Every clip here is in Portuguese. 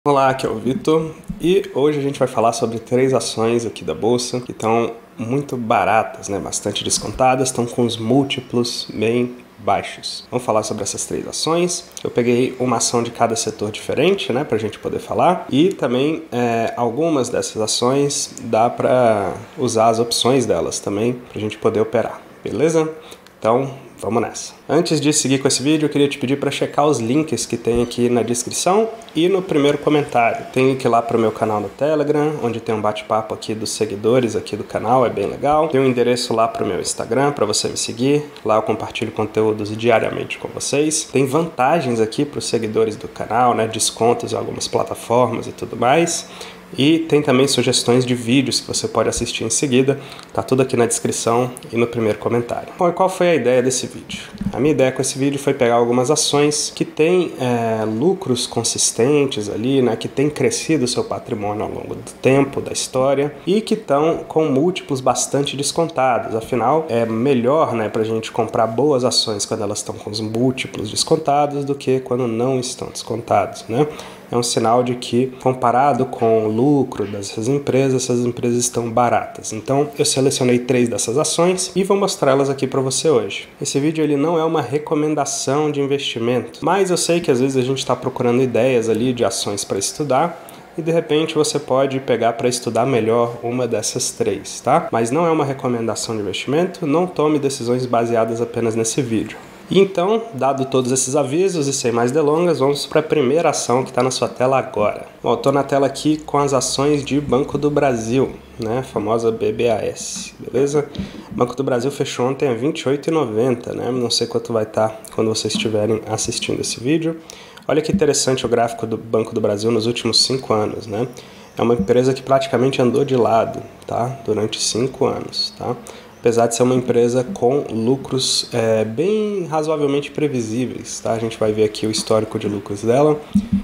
Olá, aqui é o Vitor e hoje a gente vai falar sobre 3 ações aqui da bolsa que estão muito baratas, né? Bastante descontadas, estão com os múltiplos bem baixos. Vamos falar sobre essas 3 ações. Eu peguei uma ação de cada setor diferente, né, para a gente poder falar, e também algumas dessas ações dá para usar as opções delas também para a gente poder operar, beleza? Então, vamos nessa. Antes de seguir com esse vídeo, eu queria te pedir para checar os links que tem aqui na descrição e no primeiro comentário. Tem link lá para o meu canal no Telegram, onde tem um bate-papo aqui dos seguidores aqui do canal, é bem legal. Tem um endereço lá para o meu Instagram, para você me seguir. Lá eu compartilho conteúdos diariamente com vocês. Tem vantagens aqui para os seguidores do canal, né? Descontos em algumas plataformas e tudo mais. E tem também sugestões de vídeos que você pode assistir em seguida, tá tudo aqui na descrição e no primeiro comentário. Bom, e qual foi a ideia desse vídeo? A minha ideia com esse vídeo foi pegar algumas ações que têm lucros consistentes ali, né, que têm crescido o seu patrimônio ao longo do tempo, da história, e que estão com múltiplos bastante descontados. Afinal, é melhor, né, pra gente comprar boas ações quando elas estão com os múltiplos descontados do que quando não estão descontados, né? É um sinal de que, comparado com o lucro dessas empresas, essas empresas estão baratas. Então, eu selecionei 3 dessas ações e vou mostrá-las aqui para você hoje. Esse vídeo ele não é uma recomendação de investimento, mas eu sei que às vezes a gente está procurando ideias ali de ações para estudar, e de repente você pode pegar para estudar melhor uma dessas 3, tá? Mas não é uma recomendação de investimento, não tome decisões baseadas apenas nesse vídeo. Então, dado todos esses avisos e sem mais delongas, vamos para a primeira ação que está na sua tela agora. Bom, estou na tela aqui com as ações de Banco do Brasil, né, a famosa BBAS, beleza? Banco do Brasil fechou ontem a R$ 28,90, né? Não sei quanto vai estar quando vocês estiverem assistindo esse vídeo. Olha que interessante o gráfico do Banco do Brasil nos últimos 5 anos, né? É uma empresa que praticamente andou de lado, tá? Durante 5 anos, tá? Apesar de ser uma empresa com lucros bem razoavelmente previsíveis, tá? A gente vai ver aqui o histórico de lucros dela,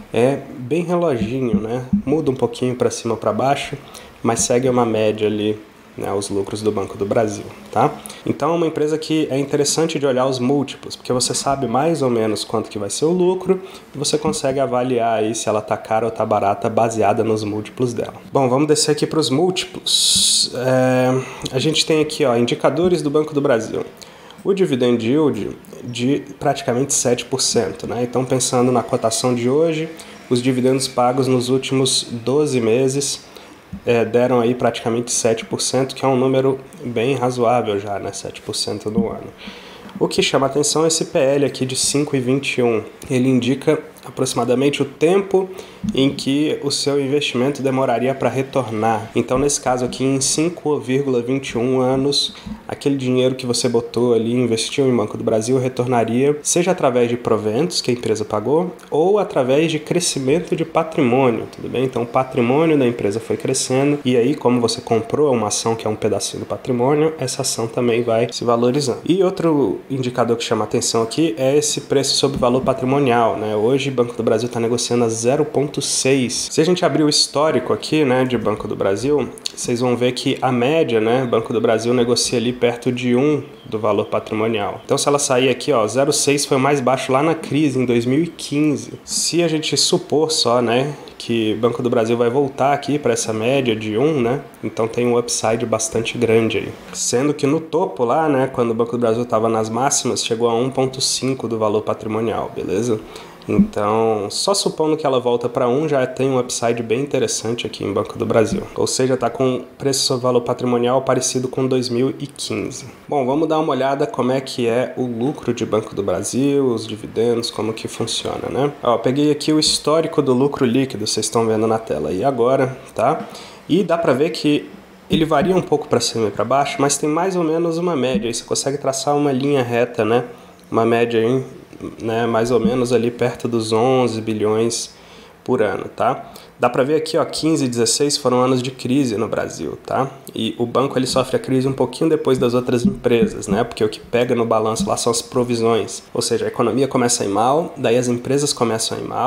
é bem reloginho, né? Muda um pouquinho para cima ou para baixo, mas segue uma média ali, né, os lucros do Banco do Brasil, tá? Então é uma empresa que é interessante de olhar os múltiplos, porque você sabe mais ou menos quanto que vai ser o lucro e você consegue avaliar aí se ela tá cara ou tá barata baseada nos múltiplos dela. Bom, vamos descer aqui para os múltiplos. A gente tem aqui, ó, indicadores do Banco do Brasil. O dividend yield de praticamente 7%, né? Então pensando na cotação de hoje, os dividendos pagos nos últimos 12 meses deram aí praticamente 7%, que é um número bem razoável já, né? 7% no ano. O que chama atenção é esse PL aqui de 5,21. Ele indica aproximadamente o tempo em que o seu investimento demoraria para retornar. Então, nesse caso aqui, em 5,21 anos, aquele dinheiro que você botou ali, investiu em Banco do Brasil, retornaria, seja através de proventos que a empresa pagou, ou através de crescimento de patrimônio, tudo bem? Então, o patrimônio da empresa foi crescendo, e aí, como você comprou uma ação que é um pedacinho do patrimônio, essa ação também vai se valorizando. E outro indicador que chama atenção aqui é esse preço sobre valor patrimonial, né? Hoje, Banco do Brasil está negociando a 0,6. Se a gente abrir o histórico aqui, né, de Banco do Brasil, vocês vão ver que a média, né, Banco do Brasil negocia ali perto de 1 do valor patrimonial. Então, se ela sair aqui, ó, 0,6 foi o mais baixo lá na crise, em 2015. Se a gente supor só, né, que Banco do Brasil vai voltar aqui para essa média de 1, né? Então tem um upside bastante grande aí. Sendo que no topo lá, né, quando o Banco do Brasil estava nas máximas, chegou a 1,5 do valor patrimonial, beleza? Então, só supondo que ela volta para 1, já tem um upside bem interessante aqui em Banco do Brasil. Ou seja, está com preço sobre valor patrimonial parecido com 2015. Bom, vamos dar uma olhada como é que é o lucro de Banco do Brasil, os dividendos, como que funciona, né? Ó, peguei aqui o histórico do lucro líquido, vocês estão vendo na tela aí agora, tá? E dá para ver que ele varia um pouco para cima e para baixo, mas tem mais ou menos uma média. Aí você consegue traçar uma linha reta, né? Uma média aí, né, mais ou menos ali perto dos 11 bilhões por ano, tá? Dá para ver aqui, ó, 15 e 16 foram anos de crise no Brasil, tá? E o banco ele sofre a crise um pouquinho depois das outras empresas, né? Porque o que pega no balanço lá são as provisões. Ou seja, a economia começa a ir mal, daí as empresas começam a ir mal,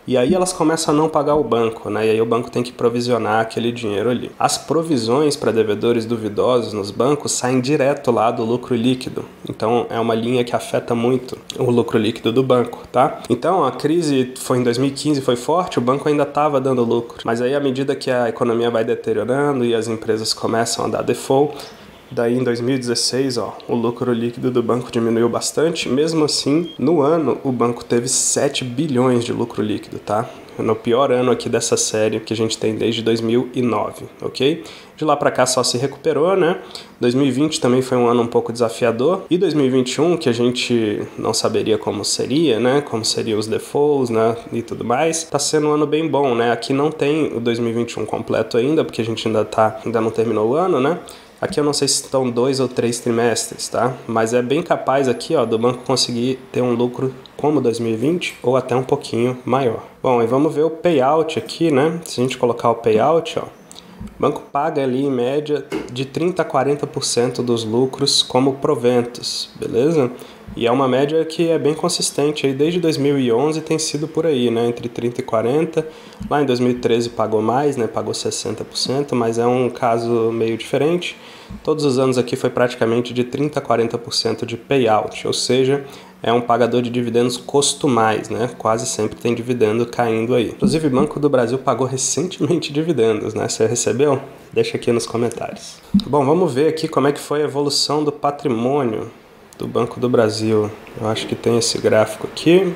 e aí elas começam a não pagar o banco, né? E aí o banco tem que provisionar aquele dinheiro ali. As provisões para devedores duvidosos nos bancos saem direto lá do lucro líquido. Então é uma linha que afeta muito o lucro líquido do banco, tá? Então a crise foi em 2015, foi forte, o banco ainda estava dando lucro. Mas aí à medida que a economia vai deteriorando e as empresas começam a dar default, daí em 2016, o lucro líquido do banco diminuiu bastante. Mesmo assim, no ano, o banco teve 7 bilhões de lucro líquido, tá? No pior ano aqui dessa série que a gente tem desde 2009, ok? De lá pra cá só se recuperou, né? 2020 também foi um ano um pouco desafiador. E 2021, que a gente não saberia como seria, né? Como seriam os defaults, né? E tudo mais. Tá sendo um ano bem bom, né? Aqui não tem o 2021 completo ainda, porque a gente ainda não terminou o ano, né? Aqui eu não sei se estão 2 ou 3 trimestres, tá? Mas é bem capaz aqui, do banco conseguir ter um lucro como 2020 ou até um pouquinho maior. Bom, e vamos ver o payout aqui, né? Se a gente colocar o payout, o banco paga ali em média de 30% a 40% dos lucros como proventos, beleza? E é uma média que é bem consistente, aí desde 2011 tem sido por aí, né? Entre 30% e 40%. Lá em 2013 pagou mais, né? Pagou 60%, mas é um caso meio diferente. Todos os anos aqui foi praticamente de 30% a 40% de payout, ou seja, é um pagador de dividendos costumais, né? Quase sempre tem dividendo caindo aí. Inclusive, o Banco do Brasil pagou recentemente dividendos, né? Você recebeu? Deixa aqui nos comentários. Bom, vamos ver aqui como é que foi a evolução do patrimônio do Banco do Brasil. Eu acho que tem esse gráfico aqui.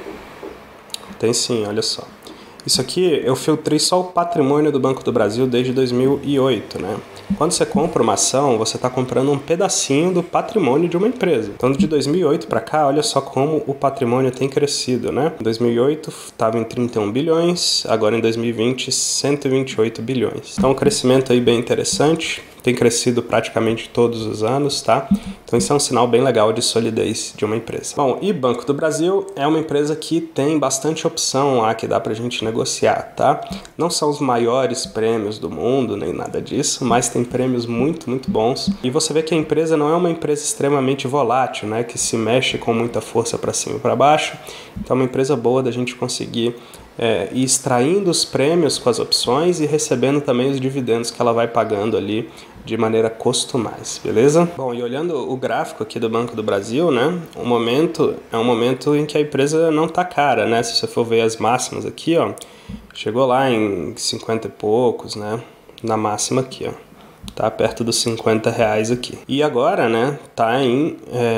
Tem sim, olha só. Isso aqui eu filtrei só o patrimônio do Banco do Brasil desde 2008, né? Quando você compra uma ação, você está comprando um pedacinho do patrimônio de uma empresa. Então, de 2008 para cá, olha só como o patrimônio tem crescido, né? Em 2008 estava em 31 bilhões, agora em 2020, 128 bilhões. Então, um crescimento aí bem interessante. Tem crescido praticamente todos os anos, tá? Então isso é um sinal bem legal de solidez de uma empresa. Bom, e Banco do Brasil é uma empresa que tem bastante opção lá que dá pra gente negociar, tá? Não são os maiores prêmios do mundo, nem nada disso, mas tem prêmios muito, muito bons. E você vê que a empresa não é uma empresa extremamente volátil, né? Que se mexe com muita força para cima e para baixo. Então é uma empresa boa da gente conseguir ir extraindo os prêmios com as opções e recebendo também os dividendos que ela vai pagando ali de maneira costumais, beleza? Bom, e olhando o gráfico aqui do Banco do Brasil, né? É um momento em que a empresa não tá cara, né? Se você for ver as máximas aqui, chegou lá em 50 e poucos, né? Na máxima aqui, tá perto dos R$50 aqui. E agora, né? Tá em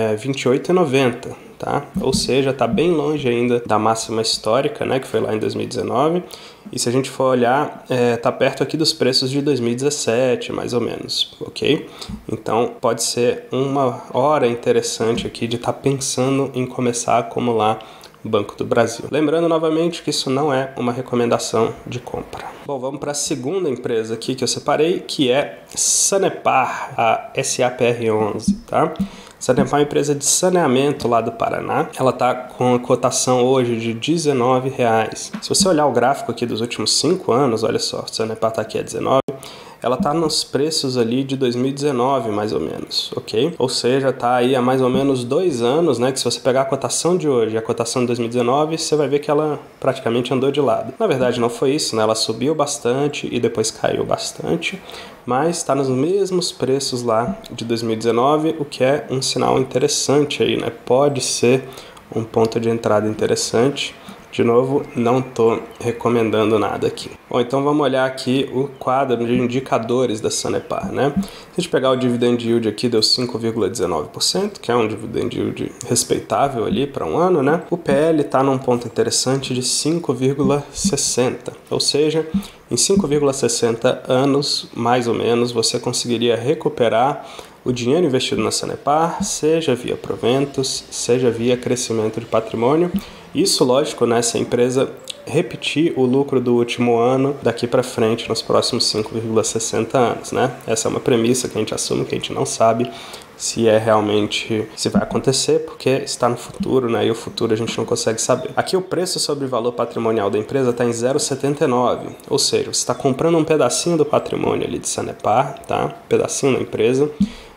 R$28,90. Tá? Ou seja, está bem longe ainda da máxima histórica, né, que foi lá em 2019. E se a gente for olhar, está perto aqui dos preços de 2017, mais ou menos, ok? Então, pode ser uma hora interessante aqui de estar pensando em começar a acumular Banco do Brasil. Lembrando novamente que isso não é uma recomendação de compra. Bom, vamos para a segunda empresa aqui que eu separei, que é Sanepar, a SAPR11, tá? Sanepar é uma empresa de saneamento lá do Paraná. Ela está com a cotação hoje de R$19. Se você olhar o gráfico aqui dos últimos 5 anos, olha só, Sanepar está aqui a 19. Ela está nos preços ali de 2019, mais ou menos, ok? Ou seja, está aí há mais ou menos 2 anos, né? Que se você pegar a cotação de hoje e a cotação de 2019, você vai ver que ela praticamente andou de lado. Na verdade, não foi isso, né? Ela subiu bastante e depois caiu bastante, mas está nos mesmos preços lá de 2019, o que é um sinal interessante aí, né? Pode ser um ponto de entrada interessante. De novo, não estou recomendando nada aqui. Bom, então vamos olhar aqui o quadro de indicadores da Sanepar, né? Se a gente pegar o dividend yield aqui, deu 5,19%, que é um dividend yield respeitável ali para um ano, né? O PL está num ponto interessante de 5,60, ou seja, em 5,60 anos, mais ou menos, você conseguiria recuperar o dinheiro investido na Sanepar, seja via proventos, seja via crescimento de patrimônio. Isso, lógico, né, se a empresa repetir o lucro do último ano daqui para frente nos próximos 5,60 anos, né? Essa é uma premissa que a gente assume, que a gente não sabe se vai acontecer, porque está no futuro, né? E o futuro a gente não consegue saber. Aqui o preço sobre o valor patrimonial da empresa está em 0,79, ou seja, você está comprando um pedacinho do patrimônio ali de Sanepar, tá? Um pedacinho da empresa.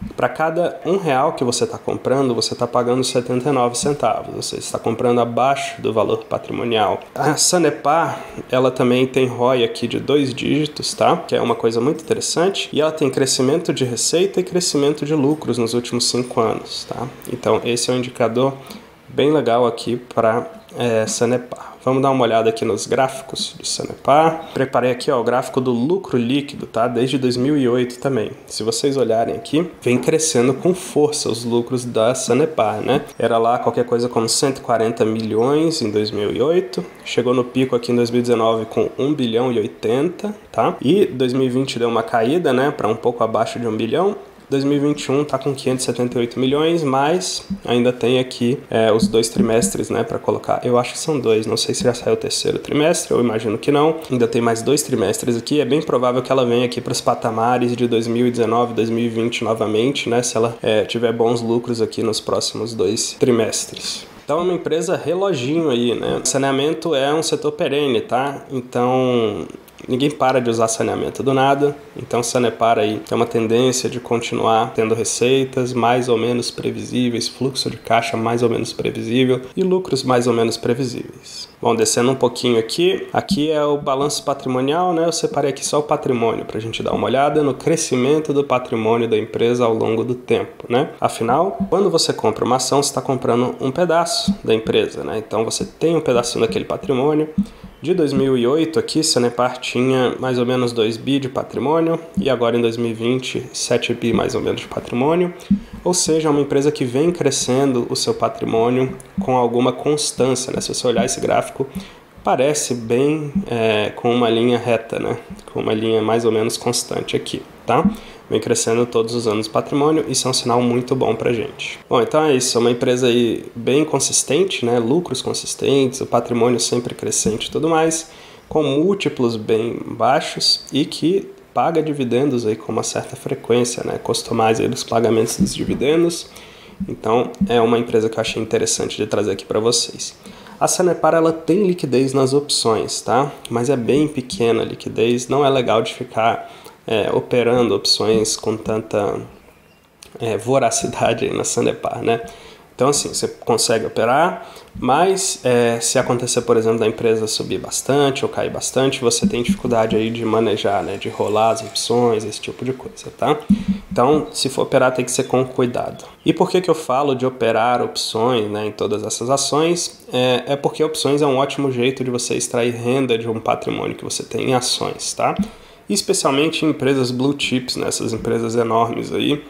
para cada R$1 que você está comprando, você está pagando 79 centavos, ou seja, você está comprando abaixo do valor patrimonial. A Sanepar, ela também tem ROI aqui de 2 dígitos, tá? Que é uma coisa muito interessante, e ela tem crescimento de receita e crescimento de lucros nos últimos 5 anos, tá? Então, esse é um indicador bem legal aqui para Sanepar. Vamos dar uma olhada aqui nos gráficos de Sanepar. Preparei aqui o gráfico do lucro líquido, tá? Desde 2008 também. Se vocês olharem aqui, vem crescendo com força os lucros da Sanepar, né? Era lá qualquer coisa como 140 milhões em 2008, chegou no pico aqui em 2019 com 1 bilhão e 80, tá? E 2020 deu uma caída, né, para um pouco abaixo de 1 bilhão. 2021 está com 578 milhões, mas ainda tem aqui os 2 trimestres, né, para colocar. Eu acho que são 2, não sei se já saiu o 3º trimestre, eu imagino que não. Ainda tem mais 2 trimestres aqui, é bem provável que ela venha aqui para os patamares de 2019, 2020 novamente, né, se ela tiver bons lucros aqui nos próximos 2 trimestres. Então é uma empresa reloginho aí, né? Saneamento é um setor perene, tá? Então ninguém para de usar saneamento do nada, então Sanepar aí tem uma tendência de continuar tendo receitas mais ou menos previsíveis, fluxo de caixa mais ou menos previsível e lucros mais ou menos previsíveis. Bom, descendo um pouquinho aqui é o balanço patrimonial, né? Eu separei aqui só o patrimônio para a gente dar uma olhada no crescimento do patrimônio da empresa ao longo do tempo, né? Afinal, quando você compra uma ação, você está comprando um pedaço da empresa, né? Então você tem um pedacinho daquele patrimônio. De 2008 aqui, Sanepar tinha mais ou menos 2 bi de patrimônio e agora em 2020, 7 bi mais ou menos de patrimônio. Ou seja, é uma empresa que vem crescendo o seu patrimônio com alguma constância, né? Se você olhar esse gráfico, parece bem com uma linha reta, né? Com uma linha mais ou menos constante aqui, tá? Vem crescendo todos os anos o patrimônio, isso é um sinal muito bom pra gente. Bom, então é isso, é uma empresa aí bem consistente, né? Lucros consistentes, o patrimônio sempre crescente e tudo mais, com múltiplos bem baixos e que paga dividendos aí com uma certa frequência, né? Customize aí os pagamentos dos dividendos. Então é uma empresa que eu achei interessante de trazer aqui para vocês. A Sanepar, ela tem liquidez nas opções, tá? Mas é bem pequena a liquidez, não é legal de ficar operando opções com tanta voracidade aí na Sanepar, né? Então, assim, você consegue operar, mas se acontecer, por exemplo, da empresa subir bastante ou cair bastante, você tem dificuldade aí de manejar, né? De rolar as opções, esse tipo de coisa, tá? Então, se for operar, tem que ser com cuidado. E por que eu falo de operar opções, né, em todas essas ações? É porque opções é um ótimo jeito de você extrair renda de um patrimônio que você tem em ações, tá? Especialmente em empresas blue chips, né? Essas empresas enormes aí,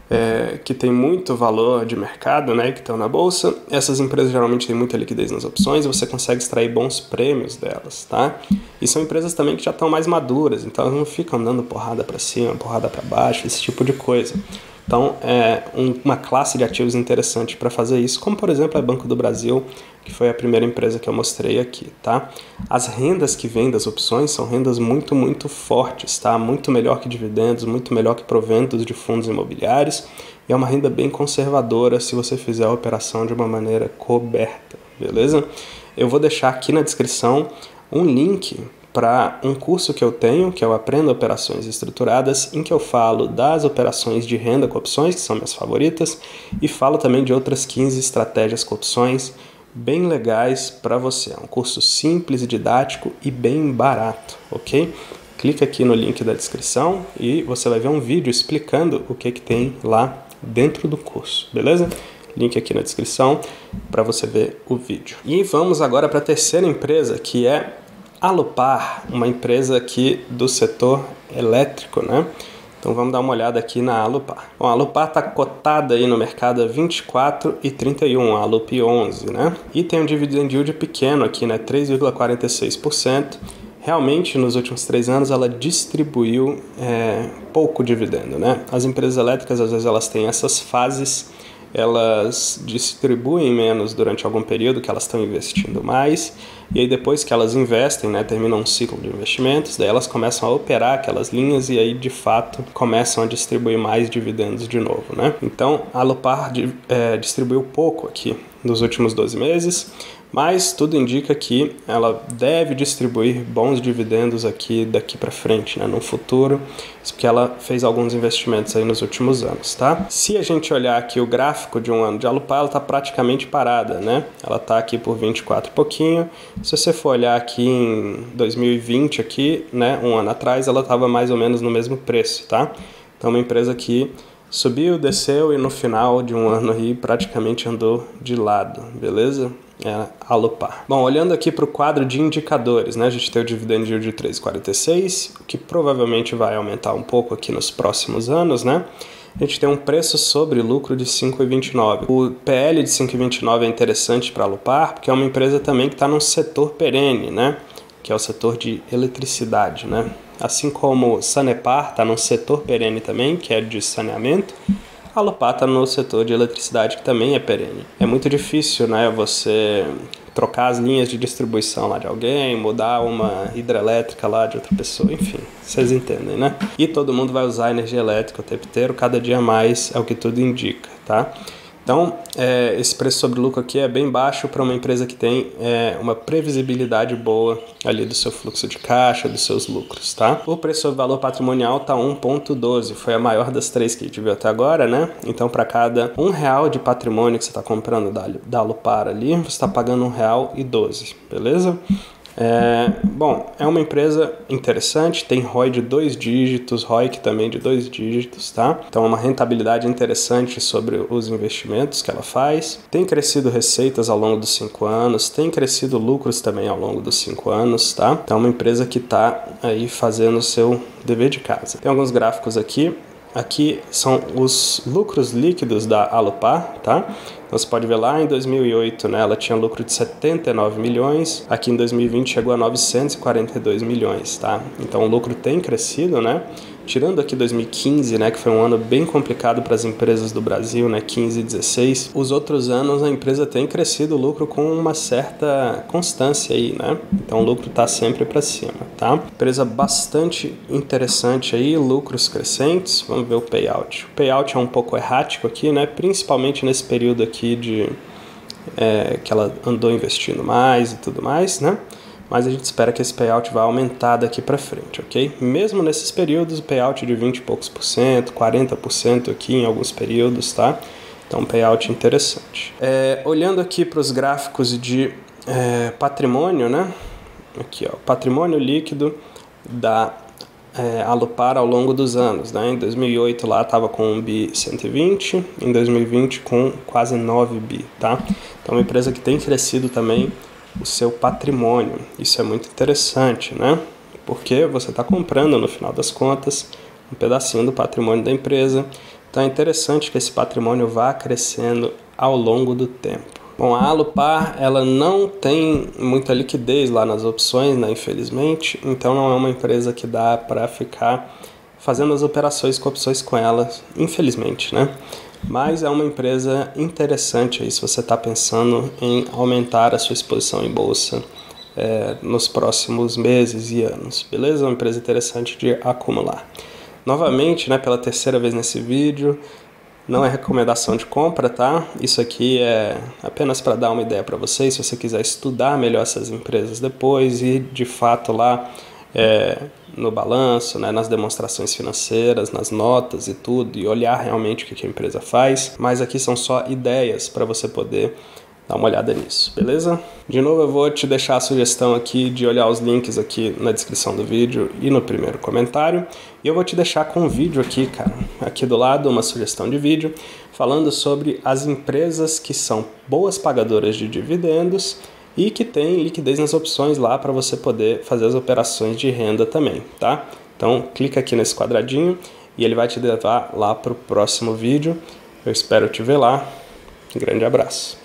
que tem muito valor de mercado, né? Que estão na bolsa. Essas empresas geralmente têm muita liquidez nas opções e você consegue extrair bons prêmios delas, tá? E são empresas também que já estão mais maduras, então elas não ficam dando porrada para cima, porrada para baixo, esse tipo de coisa. Então, é uma classe de ativos interessante para fazer isso, como por exemplo a Banco do Brasil, que foi a primeira empresa que eu mostrei aqui, tá? As rendas que vêm das opções são rendas muito, muito fortes, tá? Muito melhor que dividendos, muito melhor que proventos de fundos imobiliários, e é uma renda bem conservadora se você fizer a operação de uma maneira coberta, beleza? Eu vou deixar aqui na descrição um link para um curso que eu tenho, que eu aprendo operações estruturadas, em que eu falo das operações de renda com opções, que são minhas favoritas, e falo também de outras 15 estratégias com opções bem legais para você. É um curso simples, didático e bem barato, ok? Clica aqui no link da descrição e você vai ver um vídeo explicando o que tem lá dentro do curso, beleza? Link aqui na descrição para você ver o vídeo. E vamos agora para a terceira empresa, que é Alupar, uma empresa aqui do setor elétrico, né? Então vamos dar uma olhada aqui na Alupar. Bom, a Alupar está cotada aí no mercado a 24,31, a Alup 11, né? E tem um dividend yield pequeno aqui, né? 3,46%. Realmente, nos últimos 3 anos, ela distribuiu pouco dividendo, né? As empresas elétricas, às vezes, elas têm essas fases, elas distribuem menos durante algum período que elas estão investindo mais, e aí depois que elas investem, né, terminam um ciclo de investimentos, daí elas começam a operar aquelas linhas e aí de fato começam a distribuir mais dividendos de novo, né? Então a Alupar distribuiu pouco aqui nos últimos 12 meses, Mas tudo indica que ela deve distribuir bons dividendos aqui daqui para frente, né, no futuro, isso porque ela fez alguns investimentos aí nos últimos anos, tá? Se a gente olhar aqui o gráfico de um ano de Alupar, ela está praticamente parada, né? Ela está aqui por 24 e pouquinho. Se você for olhar aqui em 2020 aqui, né, um ano atrás, ela estava mais ou menos no mesmo preço, tá? Então, uma empresa que subiu, desceu e no final de um ano aí praticamente andou de lado, beleza? É Alupar. Bom, olhando aqui para o quadro de indicadores, né? A gente tem o dividend yield de 3,46, o que provavelmente vai aumentar um pouco aqui nos próximos anos, né? A gente tem um preço sobre lucro de 5,29. O PL de 5,29 é interessante para a Alupar, porque é uma empresa também que está num setor perene, né? Que é o setor de eletricidade, né? Assim como Sanepar está num setor perene também, que é de saneamento, a Alupar está no setor de eletricidade, que também é perene. É muito difícil, né, você trocar as linhas de distribuição lá de alguém, mudar uma hidrelétrica lá de outra pessoa, enfim, vocês entendem, né? E todo mundo vai usar energia elétrica o tempo inteiro, cada dia mais, é o que tudo indica, tá? Então, esse preço sobre lucro aqui é bem baixo para uma empresa que tem uma previsibilidade boa ali do seu fluxo de caixa, dos seus lucros, tá? O preço sobre valor patrimonial está 1,12, foi a maior das três que a gente viu até agora, né? Então, para cada R$1 de patrimônio que você está comprando da Alupar ali, você está pagando R$1,12, beleza? Bom, é uma empresa interessante, tem ROI de 2 dígitos, ROIC também de 2 dígitos, tá? Então é uma rentabilidade interessante sobre os investimentos que ela faz. Tem crescido receitas ao longo dos 5 anos, tem crescido lucros também ao longo dos 5 anos, tá? Então é uma empresa que está aí fazendo o seu dever de casa. Tem alguns gráficos aqui. Aqui são os lucros líquidos da Alupar, tá? Então você pode ver lá em 2008, né, ela tinha lucro de 79 milhões, aqui em 2020 chegou a 942 milhões, tá? Então o lucro tem crescido, né? Tirando aqui 2015, né, que foi um ano bem complicado para as empresas do Brasil, né, 15 e 16, os outros anos a empresa tem crescido o lucro com uma certa constância aí, né? Então o lucro está sempre para cima, tá? Empresa bastante interessante aí, lucros crescentes. Vamos ver o payout. O payout é um pouco errático aqui, né, principalmente nesse período aqui de que ela andou investindo mais e tudo mais, né? Mas a gente espera que esse payout vá aumentar daqui para frente, ok? Mesmo nesses períodos, o payout de 20 e poucos por cento, 40% aqui em alguns períodos, tá? Então, um payout interessante. Olhando aqui para os gráficos de patrimônio, né? Aqui, ó, patrimônio líquido da Alupar ao longo dos anos, né? Em 2008 lá estava com 1 bi 120, em 2020 com quase 9 bi, tá? Então, uma empresa que tem crescido também o seu patrimônio. Isso é muito interessante, né? Porque você está comprando, no final das contas, um pedacinho do patrimônio da empresa. Então é interessante que esse patrimônio vá crescendo ao longo do tempo. Bom, a Alupar, ela não tem muita liquidez lá nas opções, né, infelizmente. Então não é uma empresa que dá para ficar fazendo as operações com opções com ela, infelizmente, né? Mas é uma empresa interessante aí se você está pensando em aumentar a sua exposição em bolsa nos próximos meses e anos, beleza? Uma empresa interessante de acumular. Novamente, né, pela terceira vez nesse vídeo, não é recomendação de compra, tá? Isso aqui é apenas para dar uma ideia para vocês, se você quiser estudar melhor essas empresas depois e de fato lá no balanço, né, nas demonstrações financeiras, nas notas e tudo, e olhar realmente o que a empresa faz. Mas aqui são só ideias para você poder dar uma olhada nisso, beleza? De novo, eu vou te deixar a sugestão aqui de olhar os links aqui na descrição do vídeo e no primeiro comentário. E eu vou te deixar com um vídeo aqui, cara, aqui do lado, uma sugestão de vídeo, falando sobre as empresas que são boas pagadoras de dividendos e que tem liquidez nas opções lá para você poder fazer as operações de renda também, tá? Então, clica aqui nesse quadradinho e ele vai te levar lá para o próximo vídeo. Eu espero te ver lá. Um grande abraço.